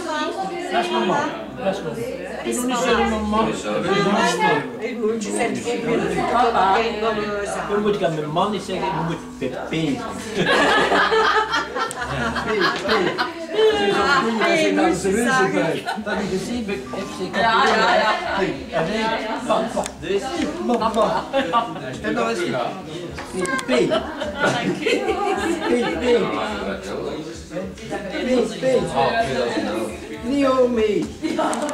is mama. Dat is mama. Ik doe niet zeggen mama. Dan moet ik aan mijn man niet zeggen, je moet Pepe. Dat is een dat je gezien hebt, ja. En nee, papa. Mama. En dan is het P. P. Naomi.